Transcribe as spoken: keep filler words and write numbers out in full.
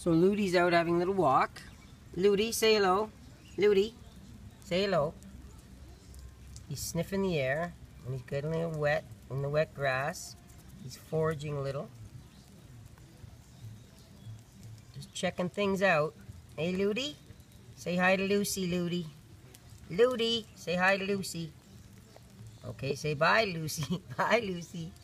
So Ludi's out having a little walk. Ludi, say hello. Ludi, say hello. He's sniffing the air, and he's getting a little wet in the wet grass. He's foraging a little. Just checking things out. Hey, Ludi? Say hi to Lucy, Ludi. Ludi, say hi to Lucy. Okay, say bye, Lucy. Bye, Lucy.